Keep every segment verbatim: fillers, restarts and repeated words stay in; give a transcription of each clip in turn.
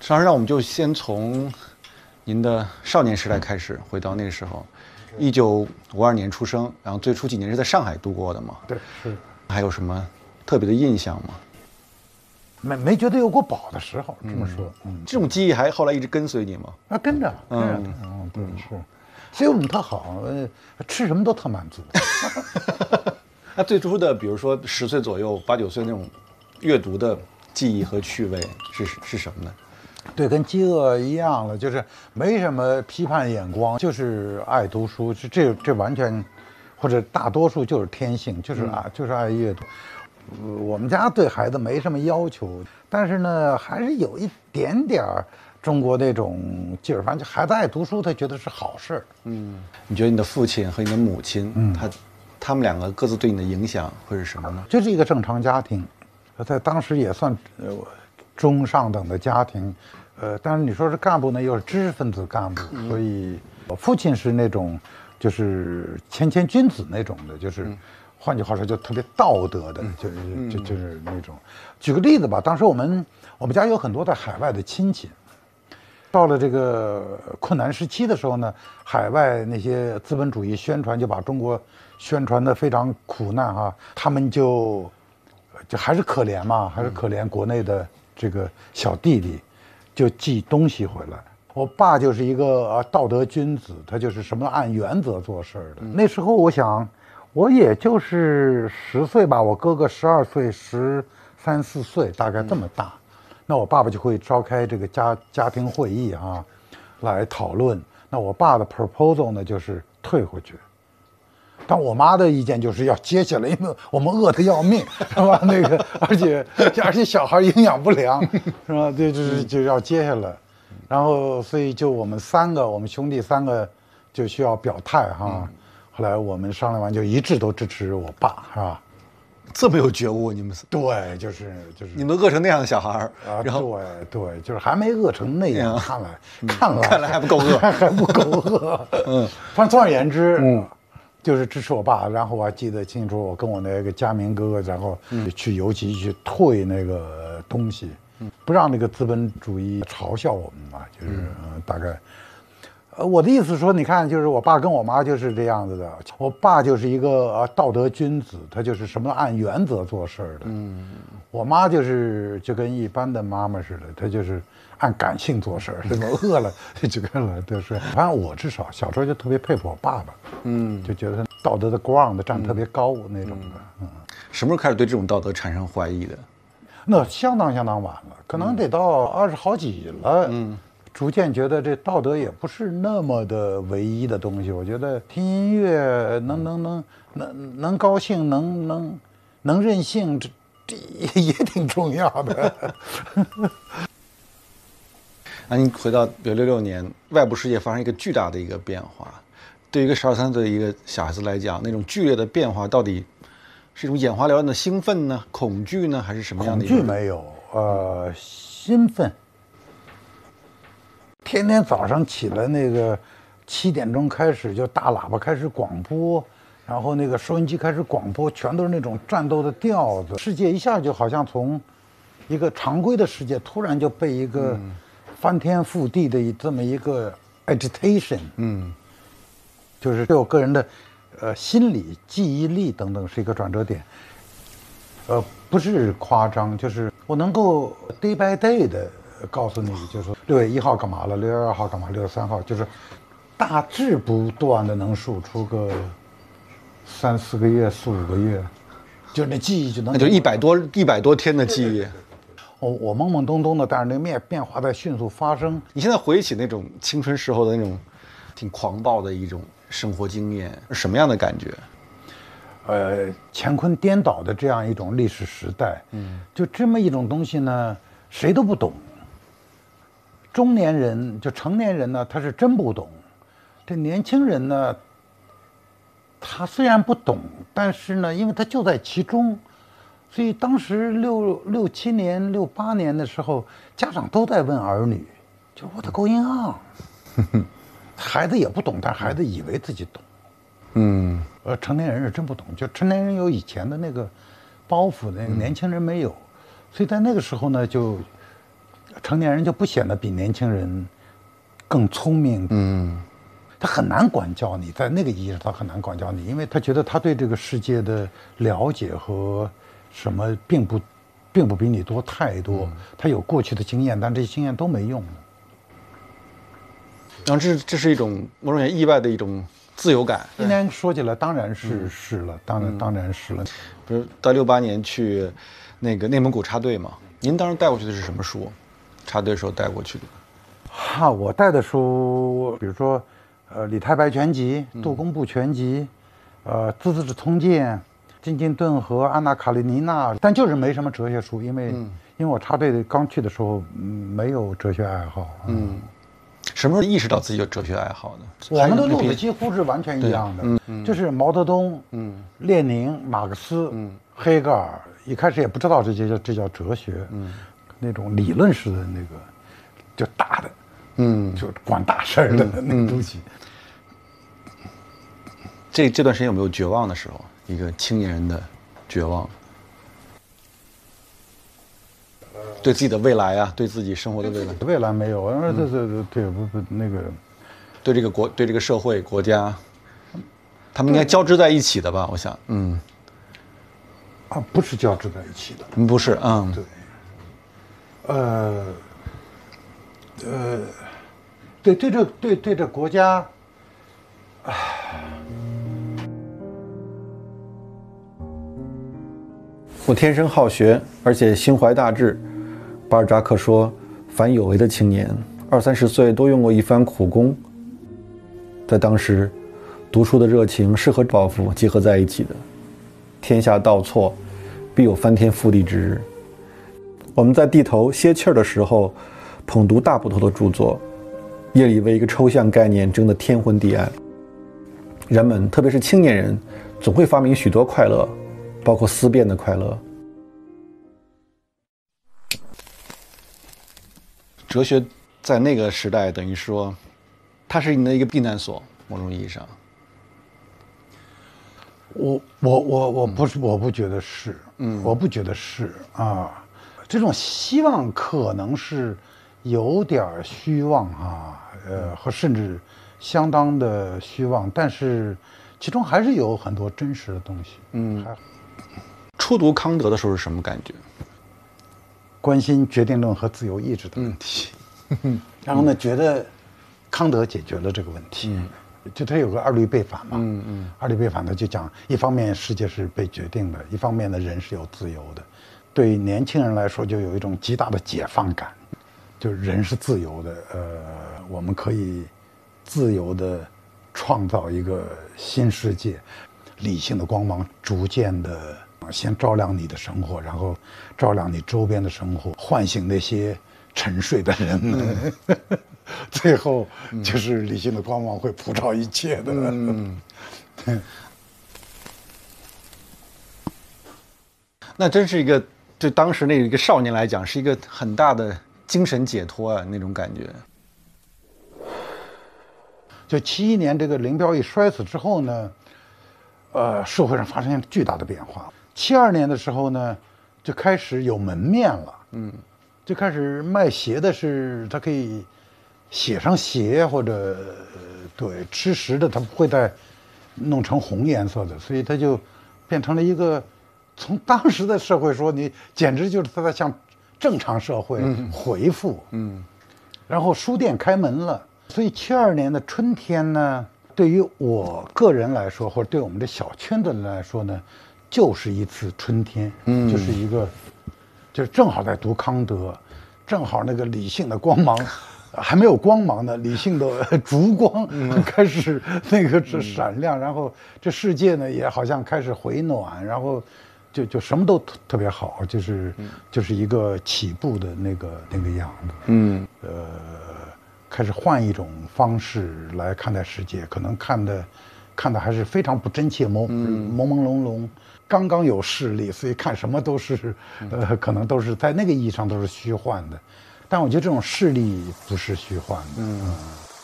实让我们就先从您的少年时代开始，回到那个时候，一九五二年出生，然后最初几年是在上海度过的嘛？ 对，是。 还有什么特别的印象吗？ 没没觉得有过饱的时候，这么说。 嗯，这种记忆还后来一直跟随你吗？ 啊，跟着，跟着，嗯，对，是。所以我们特好，呃，吃什么都特满足。 那最初的，比如说十岁左右、八九岁那种阅读的记忆和趣味是是什么呢？ 对，跟饥饿一样了，就是没什么批判眼光，就是爱读书，这这这完全，或者大多数就是天性，就是啊，就是爱阅读。呃我们家对孩子没什么要求，但是呢，还是有一点点儿中国那种劲儿。反正孩子爱读书，他觉得是好事儿。 嗯，你觉得你的父亲和你的母亲，嗯，他他们两个各自对你的影响会是什么呢？ 就是一个正常家庭，在当时也算呃中上等的家庭，呃，但是你说是干部呢，又是知识分子干部，嗯、所以我父亲是那种就是谦谦君子那种的，就是。嗯换句话说，就特别道德的，就是就就是那种。举个例子吧，当时我们我们家有很多在海外的亲戚，到了这个困难时期的时候呢，海外那些资本主义宣传就把中国宣传的非常苦难哈，他们就就还是可怜嘛，还是可怜国内的这个小弟弟，就寄东西回来。我爸就是一个啊道德君子，他就是什么按原则做事的。那时候我想。我也就是十岁吧，我哥哥十二岁、十三四岁，大概这么大。嗯、那我爸爸就会召开这个家家庭会议啊，来讨论。那我爸的 proposal 呢，就是退回去。但我妈的意见就是要接下来，因为我们饿得要命，是吧？那个，而且而且小孩营养不良，是吧？这就是就要接下来。然后，所以就我们三个，我们兄弟三个就需要表态哈。嗯后来我们商量完，就一致都支持我爸，是吧？ 这么有觉悟，你们对，就是就是你们都饿成那样的小孩儿啊，然后对对，就是还没饿成那样，看来、 嗯、 看来看来还不够饿， 还, 还不够饿。嗯，反正总而言之，嗯，就是支持我爸。然后我还记得清楚，我跟我那个佳明哥哥，然后去邮局去退那个东西，嗯、不让那个资本主义嘲笑我们嘛，就是、嗯、大概。呃，我的意思说，你看，就是我爸跟我妈就是这样子的。我爸就是一个呃道德君子，他就是什么按原则做事的。嗯，我妈就是就跟一般的妈妈似的，她就是按感性做事，什么饿了就跟了就是。反正我至少小时候就特别佩服我爸爸，嗯，就觉得他道德的 ground 站特别高那种的。嗯， 什么时候开始对这种道德产生怀疑的？ 那相当相当晚了，可能得到二十好几了。嗯。逐渐觉得这道德也不是那么的唯一的东西。我觉得听音乐能能能能能高兴，能能能任性，这这也挺重要的。 那您回到比如六六年，外部世界发生一个巨大的一个变化，对于一个十二三岁的一个小孩子来讲，那种剧烈的变化到底是一种眼花缭乱的兴奋呢、恐惧呢，还是什么样的？ 恐惧没有，呃，兴奋。天天早上起来，那个七点钟开始就大喇叭开始广播，然后那个收音机开始广播，全都是那种战斗的调子。世界一下就好像从一个常规的世界，突然就被一个翻天覆地的这么一个 agitation， 嗯，就是对我个人的呃心理、记忆力等等是一个转折点。呃，不是夸张，就是我能够 day by day 的。告诉你，就是说六月一号干嘛了，六月二号干嘛，六月三号，就是大致不断的能数出个三四个月、四五个月，就那记忆就能， 那就一百多一百多天的记忆。 我我懵懵懂懂的，但是那变变化在迅速发生。 你现在回忆起那种青春时候的那种挺狂暴的一种生活经验，是什么样的感觉？ 呃，乾坤颠倒的这样一种历史时代，嗯，就这么一种东西呢，谁都不懂。中年人就成年人呢，他是真不懂；这年轻人呢，他虽然不懂，但是呢，因为他就在其中，所以当时六六七年、六八年的时候，家长都在问儿女，就 What going on？ 孩子也不懂，但孩子以为自己懂。嗯，而成年人是真不懂，就成年人有以前的那个包袱，那个年轻人没有，所以在那个时候呢，就。 成年人就不显得比年轻人更聪明。嗯，他很难管教你，在那个意义上他很难管教你，因为他觉得他对这个世界的了解和什么并不，并不比你多太多。嗯、他有过去的经验，但这些经验都没用的。 然后这这是一种某种意外的一种自由感。 今天说起来，当然是、嗯、是了，当然、嗯、当然是了。 比如到六八年去那个内蒙古插队嘛，您当时带过去的是什么书？插队时候带过去的？ 哈，我带的书，比如说，呃，李太白全集、杜工部全集，呃，《资治通鉴》、津津顿河、安娜卡列尼娜，但就是没什么哲学书，因为、嗯、因为我插队刚去的时候、嗯、没有哲学爱好。嗯。嗯什么时候意识到自己有哲学爱好呢？ 我们的路子几乎是完全一样的，嗯嗯、就是毛泽东、嗯、列宁、马克思、嗯、黑格尔，一开始也不知道这叫这叫哲学，嗯、那种理论式的那个，就大的，嗯，就管大事儿的那个东西。 嗯、这这段时间有没有绝望的时候？一个青年人的绝望。对自己的未来啊，对自己生活的未来， 未来没有，嗯，对对对对，不不那个， 对这个国，对这个社会国家，他们应该交织在一起的吧？我想，嗯， 啊，不是交织在一起的， 不是，嗯， 对，呃，呃，对对这对对这国家，唉。 我天生好学，而且心怀大志。巴尔扎克说，凡有为的青年，二三十岁都用过一番苦功。在当时，读书的热情是和抱负结合在一起的。天下倒错，必有翻天覆地之日。我们在地头歇气儿的时候，捧读大部头的著作，夜里为一个抽象概念争得天昏地暗。人们，特别是青年人，总会发明许多快乐，包括思辨的快乐。哲学在那个时代等于说，它是你的一个避难所，某种意义上。 我我我我不是，我不觉得是，嗯，我不觉得是啊。这种希望可能是有点虚妄啊，呃，和甚至相当的虚妄，但是其中还是有很多真实的东西。嗯， 初读康德的时候是什么感觉？ 关心决定论和自由意志的问题，嗯、然后呢，觉得康德解决了这个问题。嗯、就他有个二律背反嘛，嗯嗯，二律背反呢就讲，一方面世界是被决定的，一方面呢人是有自由的。对年轻人来说，就有一种极大的解放感，就是人是自由的，呃，我们可以自由的创造一个新世界，理性的光芒逐渐的。先照亮你的生活，然后照亮你周边的生活，唤醒那些沉睡的人们。嗯、最后就是理性的光芒会普照一切的。嗯， 那真是一个，对当时那一个少年来讲，是一个很大的精神解脱啊，那种感觉。 就七一年这个林彪一摔死之后呢，呃，社会上发生巨大的变化。七二年的时候呢，就开始有门面了，嗯，就开始卖鞋的是他可以写上鞋，或者、呃、对吃食的他不会再弄成红颜色的，所以他就变成了一个从当时的社会说，你简直就是他在向正常社会回复，嗯，嗯然后书店开门了，所以七二年的春天呢，对于我个人来说，或者对我们这小圈子人来说呢。就是一次春天，嗯，就是一个，就是正好在读康德，正好那个理性的光芒还没有光芒呢，理性的烛光开始那个是闪亮，嗯、然后这世界呢也好像开始回暖，然后就就什么都特特别好，就是就是一个起步的那个那个样子，嗯，呃，开始换一种方式来看待世界，可能看的看的还是非常不真切，朦朦朦胧胧。刚刚有视力，所以看什么都是，呃，可能都是在那个意义上都是虚幻的，但我觉得这种视力不是虚幻的。嗯，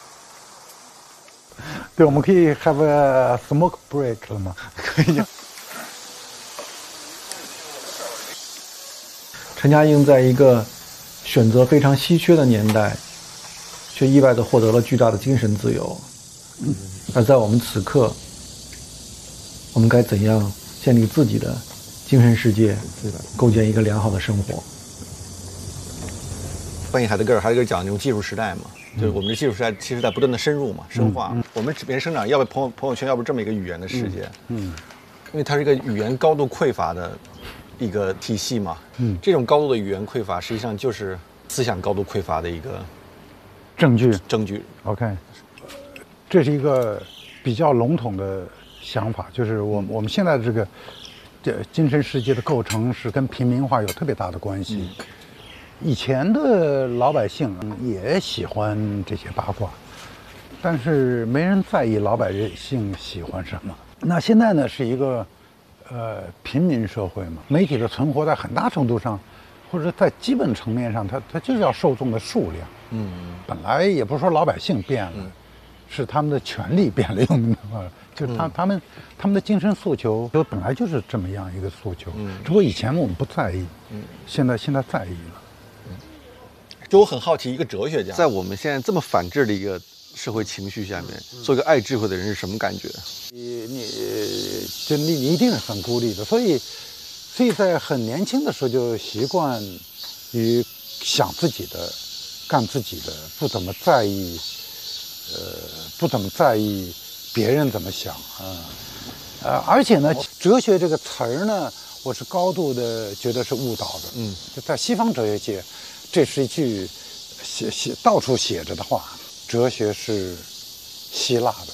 对，我们可以 have a smoke break 了吗？ 可以。陈嘉映在一个选择非常稀缺的年代，却意外地获得了巨大的精神自由。而在我们此刻，我们该怎样建立自己的精神世界，构建一个良好的生活？ 翻译海德格尔，海德格尔讲这种技术时代嘛，就是我们的技术时代其实在不断的深入嘛、深化。 嗯、 我们人生长要不朋友朋友圈，要不这么一个语言的世界，嗯，因为它是一个语言高度匮乏的一个体系嘛，嗯，这种高度的语言匮乏，实际上就是思想高度匮乏的一个证据。 证据。 OK， 这是一个比较笼统的想法，就是我我们现在的这个这精神世界的构成是跟平民化有特别大的关系。嗯，以前的老百姓也喜欢这些八卦，但是没人在意老百姓喜欢什么。那现在呢，是一个呃平民社会嘛，媒体的存活在很大程度上，或者在基本层面上，它它就是要受众的数量。嗯，本来也不是说老百姓变了，嗯、是他们的权利变了，用的话，就是他、嗯、他们他们的精神诉求，就本来就是这么样一个诉求。嗯，只不过以前我们不在意，嗯，现在现在在意了。 就我很好奇，一个哲学家在我们现在这么反智的一个社会情绪下面，做一个爱智慧的人是什么感觉？ 你你就你你一定是很孤立的，所以所以在很年轻的时候就习惯于想自己的，干自己的，不怎么在意，呃，不怎么在意别人怎么想啊，呃，而且呢，哲学这个词儿呢，我是高度的觉得是误导的。嗯，就在西方哲学界。这是一句写写到处写着的话，哲学是希腊的。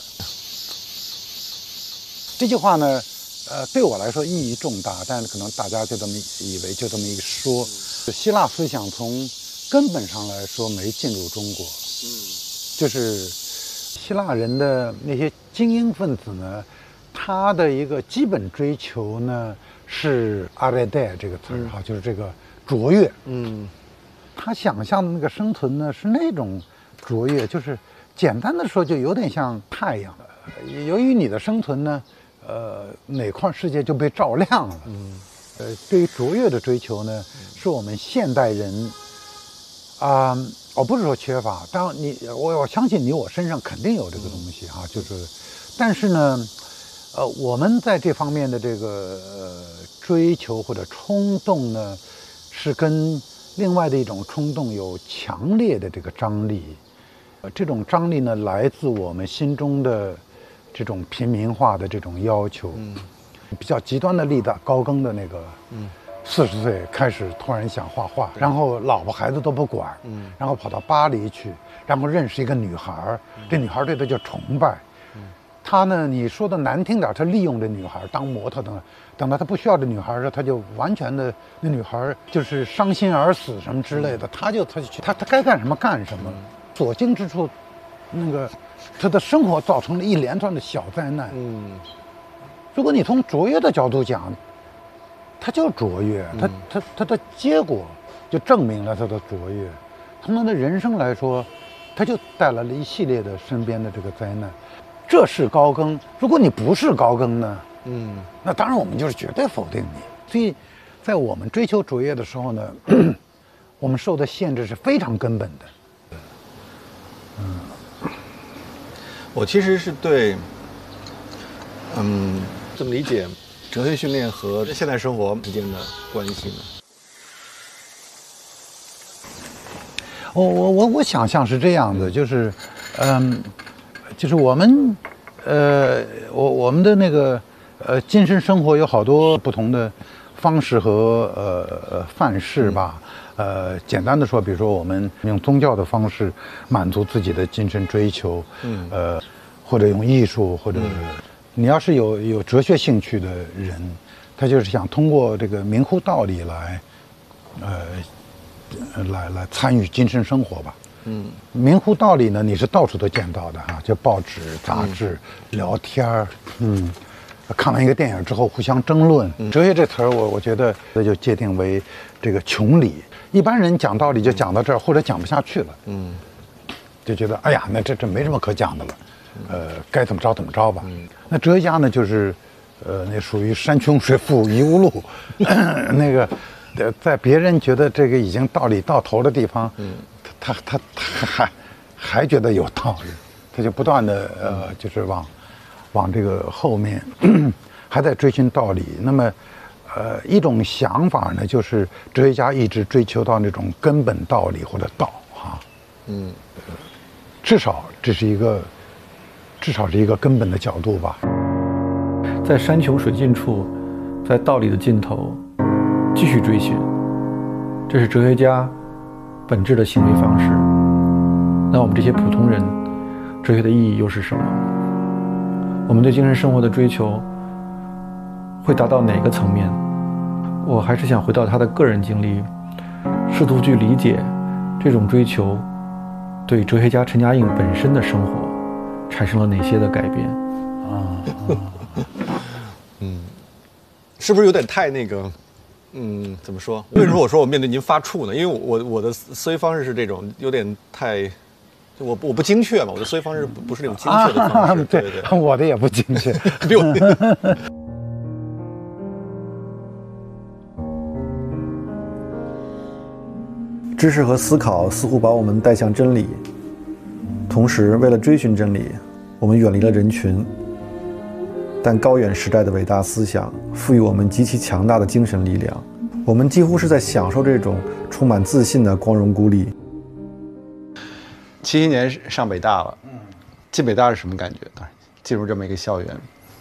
这句话呢，呃，对我来说意义重大，但是可能大家就这么以为，就这么一说。希腊思想从根本上来说没进入中国，嗯，就是希腊人的那些精英分子呢，他的一个基本追求呢是阿雷代这个词儿哈，就是这个卓越，嗯。他想象的那个生存呢，是那种卓越，就是简单的说，就有点像太阳。由于你的生存呢，呃，哪块世界就被照亮了。嗯，呃，对于卓越的追求呢，是我们现代人啊，我、呃哦、不是说缺乏，当然你我我相信你我身上肯定有这个东西哈、啊，就是，但是呢，呃，我们在这方面的这个、呃、追求或者冲动呢，是跟另外的一种冲动有强烈的这个张力，呃，这种张力呢，来自我们心中的这种平民化的这种要求。嗯，比较极端的例子，高更的那个，嗯，四十岁开始突然想画画，然后老婆孩子都不管，嗯，然后跑到巴黎去，然后认识一个女孩，嗯、这女孩对他就崇拜。嗯，他呢，你说的难听点，他利用这女孩当模特等等。等到他不需要这女孩的时候，他就完全的那女孩就是伤心而死什么之类的，他就他就去他他该干什么干什么，所经之处，那个他的生活造成了一连串的小灾难。嗯，如果你从卓越的角度讲，他就卓越，他他他的结果就证明了他的卓越。从他的人生来说，他就带来了一系列的身边的这个灾难。这是高更，如果你不是高更呢？嗯，那当然我们就是绝对否定你。所以，在我们追求卓越的时候呢，我们受的限制是非常根本的。 嗯，我其实是对，嗯，怎么理解哲学训练和现代生活之间的关系呢？ 我我我我想象是这样的，就是，嗯，就是我们，呃，我我们的那个。呃，精神生活有好多不同的方式和呃范式吧。呃，简单的说，比如说我们用宗教的方式满足自己的精神追求，嗯，呃，或者用艺术，或者、嗯、你要是有有哲学兴趣的人，他就是想通过这个明乎道理来，呃，来来参与精神生活吧。嗯，明乎道理呢，你是到处都见到的哈，就报纸、杂志、嗯、聊天儿，嗯。看完一个电影之后互相争论，嗯、哲学这词儿我我觉得这就界定为这个穷理。一般人讲道理就讲到这儿，或者讲不下去了，嗯，就觉得哎呀，那这这没什么可讲的了，呃，该怎么着怎么着吧。嗯、那哲学家呢，就是，呃，那属于山穷水复疑无路，那个呃，在别人觉得这个已经道理到头的地方，嗯，他他他还还觉得有道理，他就不断的呃，就是往往这个后面还在追寻道理。那么，呃，一种想法呢，就是哲学家一直追求到那种根本道理或者道哈，嗯，至少这是一个至少是一个根本的角度吧。 在山穷水尽处，在道理的尽头继续追寻，这是哲学家本质的行为方式。那我们这些普通人，哲学的意义又是什么？我们对精神生活的追求会达到哪个层面？我还是想回到他的个人经历，试图去理解这种追求对哲学家陈嘉映本身的生活产生了哪些的改变。啊嗯，是不是有点太那个？嗯，怎么说？为什么我说我面对您发怵呢？因为我我的思维方式是这种，有点太，我我不精确嘛，我的思维方式不不是那种精确的方式。啊、对对对， 我的也不精确。 比我。 知识和思考似乎把我们带向真理，同时为了追寻真理，我们远离了人群。但高远时代的伟大思想赋予我们极其强大的精神力量，我们几乎是在享受这种充满自信的光荣孤立。 七七年上北大了，进北大是什么感觉？当然，进入这么一个校园，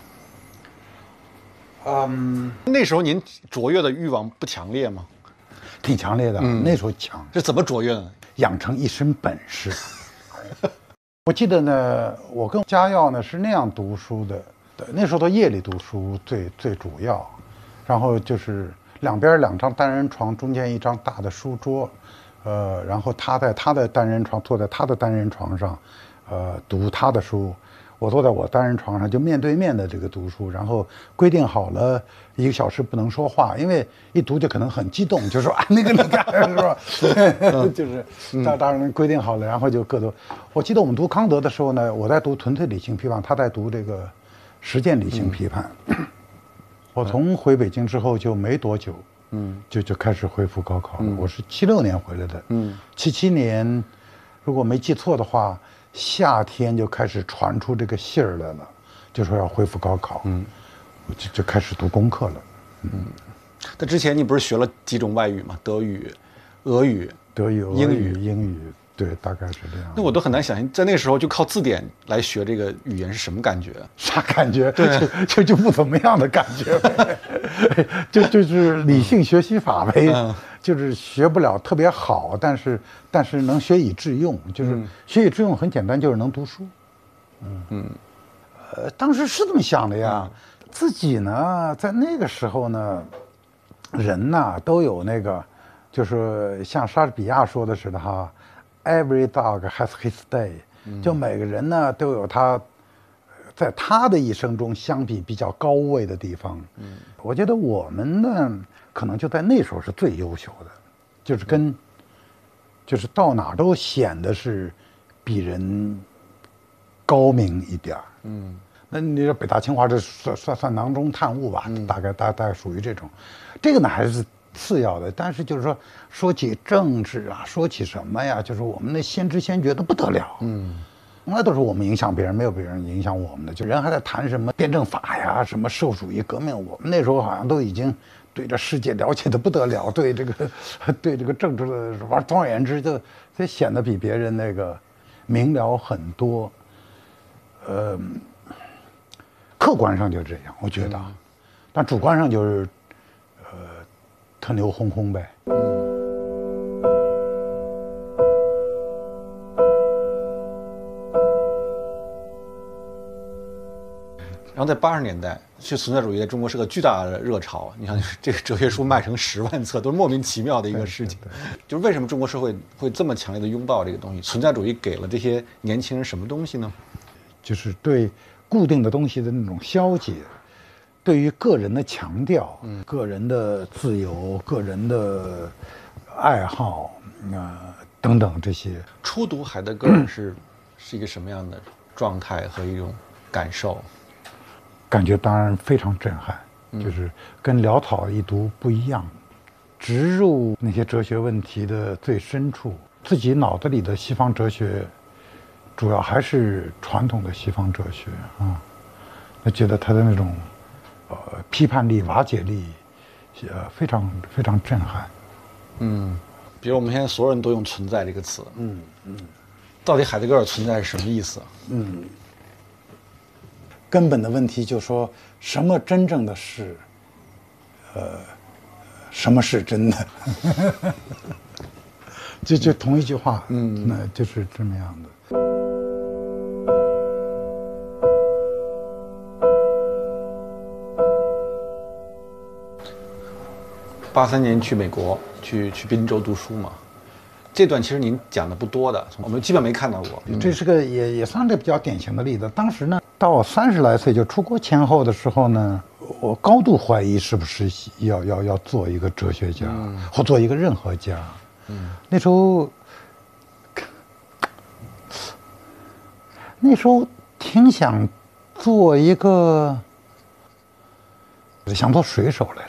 嗯，那时候您卓越的欲望不强烈吗？ 挺强烈的，嗯、那时候强。 是怎么卓越呢？ 养成一身本事。我记得呢，我跟嘉耀呢是那样读书的。那时候都夜里读书最最主要，然后就是两边两张单人床，中间一张大的书桌，呃，然后他在他的单人床，坐在他的单人床上，呃，读他的书，我坐在我单人床上，就面对面的这个读书，然后规定好了一个小时不能说话，因为一读就可能很激动，就说啊那个那个是吧？就是当当然规定好了，然后就各读。我记得我们读康德的时候呢，我在读纯粹理性批判，他在读这个。实践理性批判，嗯、我从回北京之后就没多久，嗯，就就开始恢复高考了。嗯、我是七六年回来的，嗯，七七年，如果没记错的话，夏天就开始传出这个信儿来了，就说要恢复高考，嗯，我就就开始读功课了，嗯。 那之前你不是学了几种外语吗？德语、俄语、 德语、 英语、 英语。对，大概是这样。 那我都很难想象，在那个时候就靠字典来学这个语言是什么感觉？ 啥感觉？对，就就就不怎么样的感觉呗。就就是理性学习法呗，嗯、就是学不了特别好，但是但是能学以致用，就是学以致用很简单，就是能读书。嗯嗯，呃，当时是这么想的呀。嗯、自己呢，在那个时候呢，人呐都有那个，就是像莎士比亚说的似的哈。Every dog has his day，、嗯、就每个人呢都有他，在他的一生中相比比较高位的地方。嗯，我觉得我们呢可能就在那时候是最优秀的，就是跟，嗯、就是到哪都显得是比人高明一点。嗯，那你说北大清华这算算算囊中探物吧，嗯、大概大大概属于这种，这个呢还是。次要的，但是就是说，说起政治啊，说起什么呀，就是我们那先知先觉的不得了，嗯，那都是我们影响别人，没有别人影响我们的。就人还在谈什么辩证法呀，什么社会主义革命，我们那时候好像都已经对这世界了解的不得了，对这个对这个政治的玩，总而言之，就就显得比别人那个明了很多。呃，客观上就这样，我觉得，嗯、但主观上就是。特牛哄哄呗。 然后在八十年代，去存在主义在中国是个巨大的热潮。你看，这个哲学书卖成十万册，都是莫名其妙的一个事情。就是为什么中国社会会这么强烈的拥抱这个东西？存在主义给了这些年轻人什么东西呢？ 就是对固定的东西的那种消解。对于个人的强调，嗯，个人的自由、个人的爱好，啊、呃、等等这些。 初读海德格尔是、嗯、是一个什么样的状态和一种感受？ 感觉当然非常震撼，嗯、就是跟潦草一读不一样。 植入那些哲学问题的最深处，自己脑子里的西方哲学，主要还是传统的西方哲学啊。那觉得他的那种，呃，批判力、瓦解力，呃，非常非常震撼。 嗯，比如我们现在所有人都用“存在”这个词， 嗯嗯， 到底海德格尔存在是什么意思？ 嗯，根本的问题就是说什么真正的是，呃，什么是真的？就就同一句话，嗯，那就是这么样的。 八三年去美国，去去宾州读书嘛，这段其实您讲的不多的，我们基本没看到过。 这是个也也算是比较典型的例子。当时呢，到我三十来岁就出国前后的时候呢，我高度怀疑是不是要要要做一个哲学家，嗯、或做一个任何家。嗯，那时候，那时候挺想做一个，想做水手来着。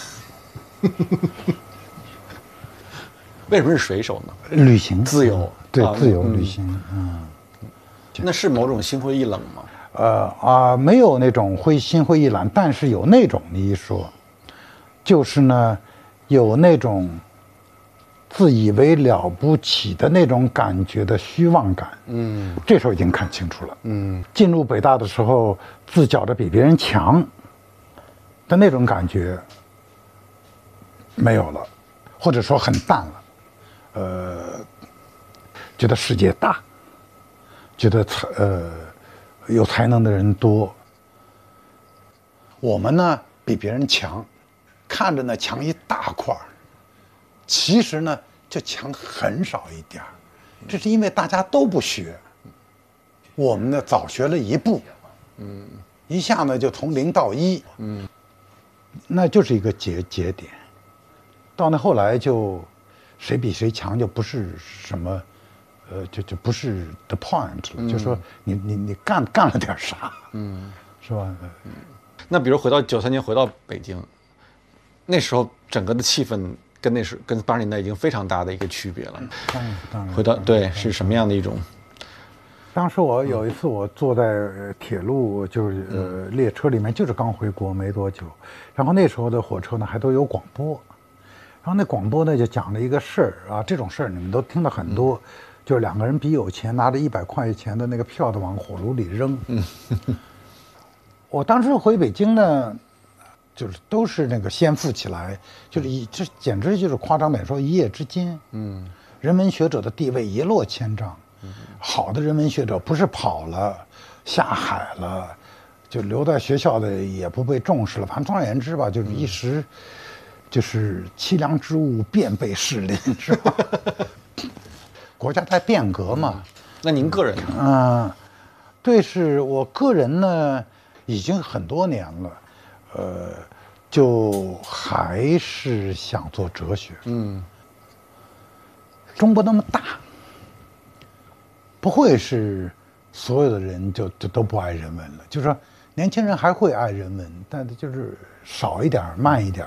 为什么是水手呢？ 旅行自由， 对、 啊、 自由旅行，嗯， 那是某种心灰意冷吗？ 呃啊，没有那种会心灰意冷，但是有那种你一说，就是呢，有那种自以为了不起的那种感觉的虚妄感，嗯，这时候已经看清楚了，嗯，进入北大的时候，自觉得比别人强的那种感觉没有了，或者说很淡了。呃，觉得世界大，觉得才呃有才能的人多，我们呢比别人强，看着呢强一大块儿，其实呢就强很少一点儿，这是因为大家都不学，我们呢早学了一步，嗯，一下呢就从零到一，嗯，那就是一个节节点，到那后来就。谁比谁强就不是什么，呃，就就不是 the point 了，嗯、就说你你你干干了点啥，嗯，是吧？嗯、 那比如回到九三年回到北京，那时候整个的气氛跟那时跟八十年代已经非常大的一个区别了。 当然，当然。 回到对是什么样的一种？ 当时我有一次我坐在铁路就是呃列车里面，就是刚回国没多久，然后那时候的火车呢还都有广播。然后那广播呢就讲了一个事儿啊，这种事儿你们都听了很多，嗯、就是两个人比有钱，拿着一百块钱的那个票的往火炉里扔。嗯，我当时回北京呢，就是都是那个先富起来，就是一这简直就是夸张点说一夜之间，嗯，人文学者的地位一落千丈，嗯、好的人文学者不是跑了下海了，就留在学校的也不被重视了，反正总而言之吧，就是一时。嗯就是凄凉之物遍被士林，是吧？国家在变革嘛。 那您个人呢？ 嗯、呃，对，是我个人呢，已经很多年了，呃，就还是想做哲学。嗯，中国那么大，不会是所有的人就就都不爱人文了。就是说，年轻人还会爱人文，但就是少一点，慢一点。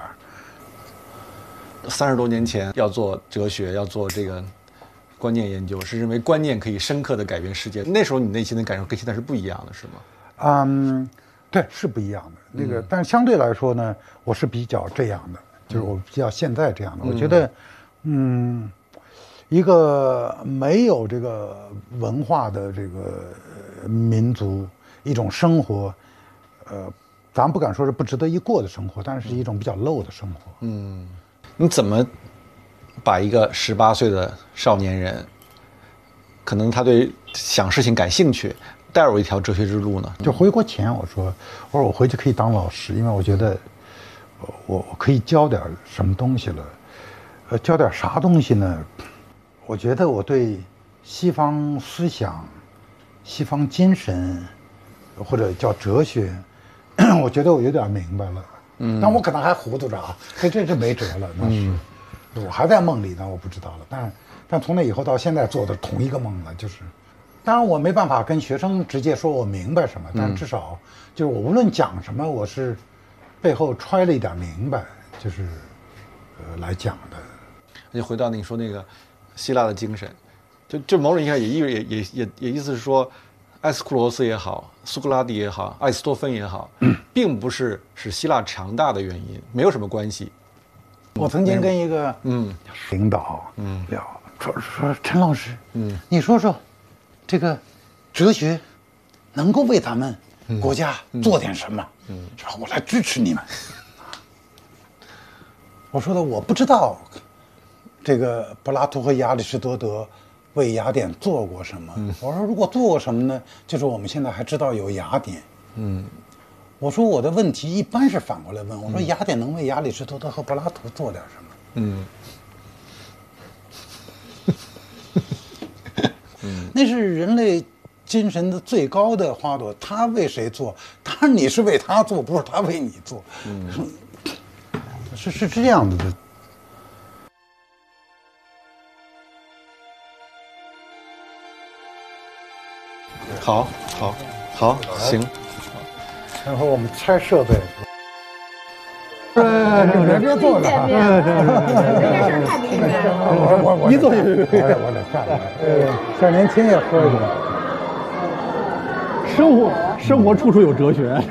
三十多年前要做哲学，要做这个观念研究，是认为观念可以深刻的改变世界。那时候你内心的感受跟现在是不一样的，是吗？ 嗯，对，是不一样的。那个，嗯、但相对来说呢，我是比较这样的，就是我比较现在这样的。嗯、我觉得，嗯，一个没有这个文化的这个民族，一种生活，呃，咱不敢说是不值得一过的生活，但是是一种比较 low 的生活。嗯。 你怎么把一个十八岁的少年人，可能他对想事情感兴趣，带入一条哲学之路呢？ 就回国前我说，我说我回去可以当老师，因为我觉得我我可以教点什么东西了。呃，教点啥东西呢？我觉得我对西方思想、西方精神，或者叫哲学，我觉得我有点明白了。嗯，但我可能还糊涂着啊，这这这没辙了，那是，嗯、我还在梦里呢，我不知道了。但但从那以后到现在做的同一个梦了，就是，当然我没办法跟学生直接说我明白什么，但至少就是我无论讲什么，我是背后揣了一点明白，就是， 呃来讲的。 就回到你说那个希腊的精神，就就某种意义上也意也也也也意思是说，艾斯库罗斯也好，苏格拉底也好，艾斯多芬也好，嗯、并不是使希腊强大的原因，没有什么关系。 我曾经跟一个嗯领导嗯聊，说说陈老师，嗯，你说说，这个哲学能够为咱们国家做点什么？嗯，是吧？我来支持你们。我说的我不知道，这个柏拉图和亚里士多德为雅典做过什么？嗯、我说如果做过什么呢？就是我们现在还知道有雅典。嗯。我说我的问题一般是反过来问，我说雅典能为亚里士多德和柏拉图做点什么？嗯，嗯，那是人类精神的最高的花朵，他为谁做？当然你是为他做，不是他为你做。嗯，是是这样子的。 好，好，好，行。 然后我们拆设备。哎，别别坐着啊！ 这件事太明白了。 我我我一坐就我得下来。呃，小年轻也喝一点。 生活生活处处有哲学。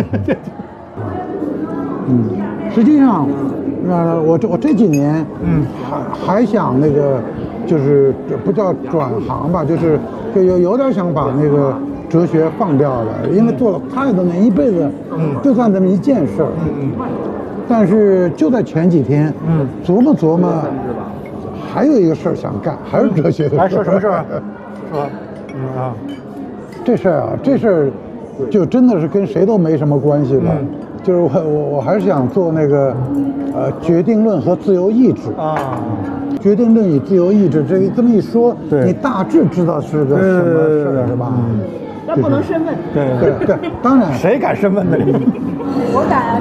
嗯，实际上，呃，我这我这几年，嗯，还还想那个，就是不叫转行吧，就是就有有点想把那个。哲学放掉了，因为做了太多年，一辈子就干这么一件事儿。嗯嗯。但是就在前几天，嗯，琢磨琢磨，还有一个事儿想干，还是哲学的事儿。 还说什么事儿啊？说，嗯啊， 这事儿啊，这事儿就真的是跟谁都没什么关系了。嗯、就是我我我还是想做那个，呃，决定论和自由意志啊。决定论与自由意志，这这么一说，你大致知道是个什么事儿，是吧？嗯但不能申问。 对对对，当然。 谁敢申问呢？ 我敢啊，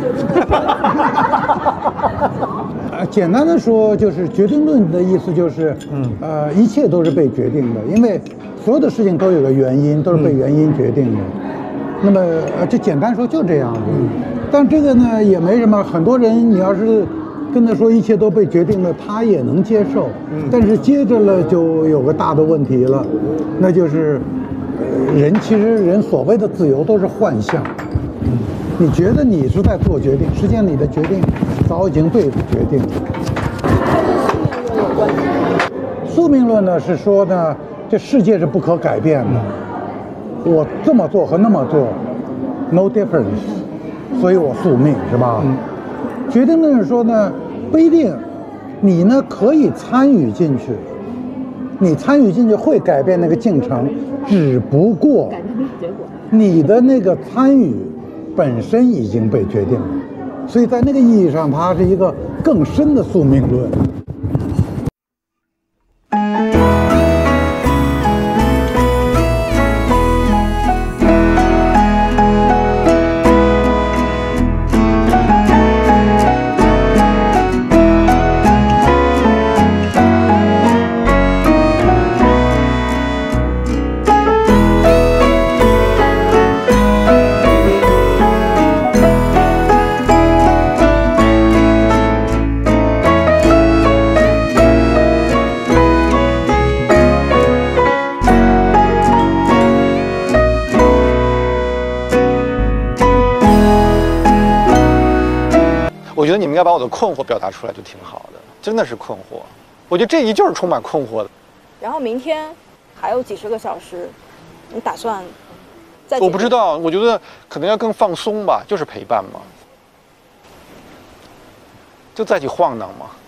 是呃，简单的说，就是决定论的意思就是，嗯，呃，一切都是被决定的，因为所有的事情都有个原因，都是被原因决定的。嗯、那么，呃，这简单说就这样子。嗯、但这个呢，也没什么。很多人，你要是跟他说一切都被决定了，他也能接受。嗯、但是接着了，就有个大的问题了，那就是。人其实人所谓的自由都是幻象，你觉得你是在做决定，实际上你的决定早已经被决定了。宿命论呢是说呢，这世界是不可改变的，我这么做和那么做 ，no difference， 所以我宿命是吧？嗯、决定论是说呢，不一定，你呢可以参与进去。你参与进去会改变那个进程，只不过你的那个参与本身已经被决定了，所以在那个意义上，它是一个更深的宿命论。 我觉得你们应该把我的困惑表达出来就挺好的，真的是困惑。我觉得这一就是充满困惑的。 然后明天还有几十个小时，你打算再？ 我不知道，我觉得可能要更放松吧，就是陪伴嘛，就在一起晃荡嘛。